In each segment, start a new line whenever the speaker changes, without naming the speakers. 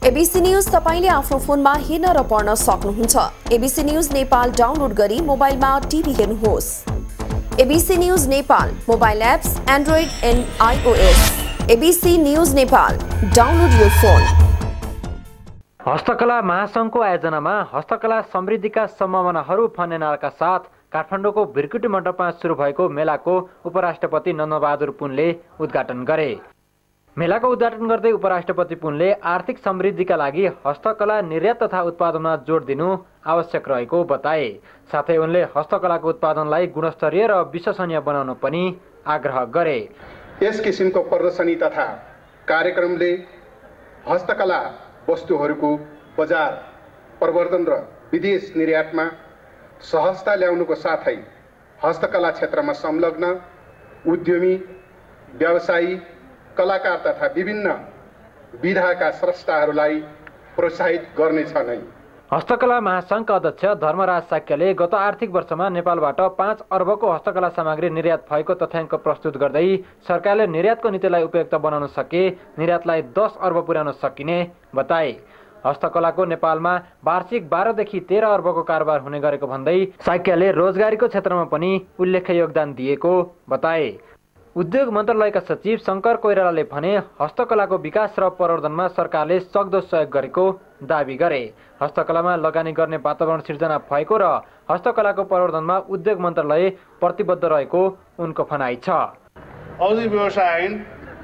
ABC news तपाईले आफ्नो फोनमा हेर्न र पढ्न सक्नुहुन्छ। एबीसी न्यूज नेपाल डाउनलोड गरी मोबाइलमा टिभी हेर्नुहोस्। ABC news Nepal mobile apps android and iOS. ABC news Nepal download your phone.
हस्तकला महासंघको आयोजनामा हस्तकला समृद्धिका सम्भावनाहरू फन्नेनाका साथ काठमाडौँको भिरकुटी मण्डपमा सुरु भएको मेलाको उपराष्ट्रपति नन्दबहादुर पुनले उद्घाटन गरे। मेलाको उद्घाटन गर्दै उपराष्ट्रपति पुनले आर्थिक समृद्धिका लागि हस्तकला निर्यात तथा उत्पादनमा जोड दिनु आवश्यक रहेको बताए। साथै उनले हस्तकलाको उत्पादनलाई गुणस्तरीय र विश्वसनीय बनाउन पनि आग्रह गरे।
यस किसिमको प्रदर्शनी तथा कार्यक्रमले हस्तकला वस्तुहरूको बजार प्रवर्धन र विदेश निर्यातमा सहजता ल्याउनुको साथै हस्तकला क्षेत्रमा संलग्न उद्यमी, व्यवसायी, कलाकार तथा विभिन्न विधाका स्रष्टाहरूलाई प्रोत्साहित गर्नेछ नै।
हस्तकला महासंघका अध्यक्ष धर्मराज साक्यले गत आर्थिक वर्षमा नेपालबाट 5 अर्बको हस्तकला सामग्री निर्यात भएको तथ्याङ्क प्रस्तुत गर्दै सरकारले निर्यातको नीतिलाई उपयुक्त बनाउन सके निर्यातलाई 10 अर्ब पुर्याउन सकिने बताए। हस्तकलाको नेपालमा वार्षिक 12 देखि 13 अर्बको कारोबार हुने गरेको भन्दै साक्यले रोजगारीको क्षेत्रमा पनि उल्लेख्य योगदान दिएको बताए। उद्योग मन्त्रालयका सचिव शङ्कर कोइरालाले भने हस्तकलाको विकास र प्रवर्धनमा सरकारले सक्दो सहयोग गरेको दाबी गरे। हस्तकलामा लगानी गर्ने वातावरण सिर्जना भएको र हस्तकलाको प्रवर्धनमा उद्योग मन्त्रालय प्रतिबद्ध रहेको उनको भनाइ छ।
औद्योगिक व्यवसाय ऐन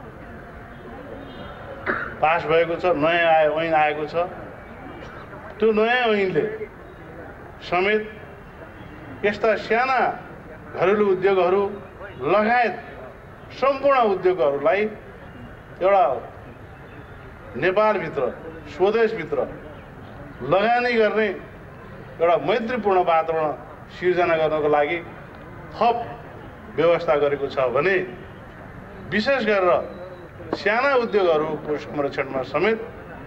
पास भएको छ, नयाँ ऐन आएको छ। त्यो नयाँ ऐनले समेत यस्ता साना घरेलु उद्योगहरू लगायत सम्पूर्ण उद्योगहरूलाई एउटा नेपालभित्र स्वदेशभित्र लगानी गर्ने एउटा मैत्रीपूर्ण वातावरण सिर्जना गर्नको लागि थप व्यवस्था गरेको छ भने विशेष गरेर साना उद्योगहरूको संरक्षणमा समेत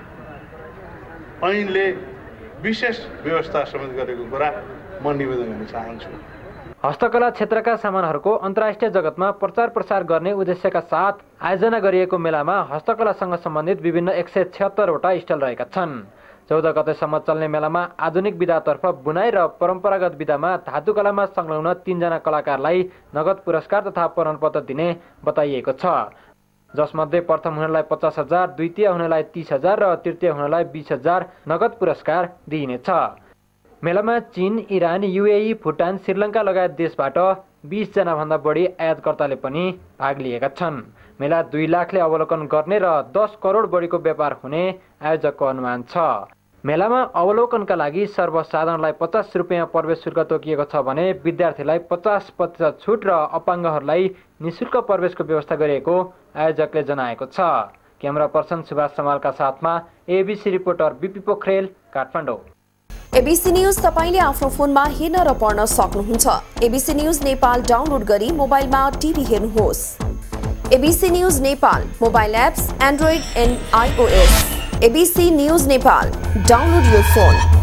ऐनले विशेष व्यवस्था समेत गरेको कुरा म निवेदन गर्न चाहन्छु।
हस्तकला क्षेत्रका सामानहरूको अन्तर्राष्ट्रिय जगतमा प्रचार प्रसार गर्ने उद्देश्यका साथ आयोजना गरिएको मेलामा हस्तकलासँग सम्बन्धित विभिन्न 176 वटा स्टल रहेका छन्। 14 गतेसम्म चल्ने मेलामा आधुनिक विधातर्फ बुनाई र परम्परागत विधामा धातुकलामा संलग्न 3 जना कलाकारलाई नगद पुरस्कार तथा प्रमाणपत्र दिने बताइएको छ, जसमध्ये प्रथम हुनेलाई 50,000, द्वितीय हुनेलाई 30,000 र तृतीय हुनेलाई 20,000 नगद पुरस्कार दिइनेछ। मेलामा चीन, इरान, युएई, भुटान, श्रीलङ्का लगायत देशबाट 20 जना भन्दा बढी आयातकर्ताले पनि भाग लिएका छन्। मेला 2 लाखले अवलोकन गर्ने र 10 करोड बढीको व्यापार हुने आयोजकको अनुमान छ। मेलामा अवलोकनका लागि सर्वसाधारणलाई 50 रुपियाँ प्रवेश शुल्क तोकिएको छ भने विद्यार्थीलाई 50% छुट र अपाङ्गहरूलाई निःशुल्क प्रवेशको व्यवस्था गरिएको आयोजकले जनाएको छ। क्यामेरा पर्सन सुभाष समालका साथमा ABC reporter BP Pokharel, Kathmandu.
ABC news तपाईले आफ्नो फोनमा हेर्न र पढ्न सक्नुहुन्छ। एबीसी न्यूज नेपाल डाउनलोड गरी मोबाइलमा टिभी हेर्नुहोस्। ABC news Nepal mobile apps android and iOS. ABC news Nepal download your phone.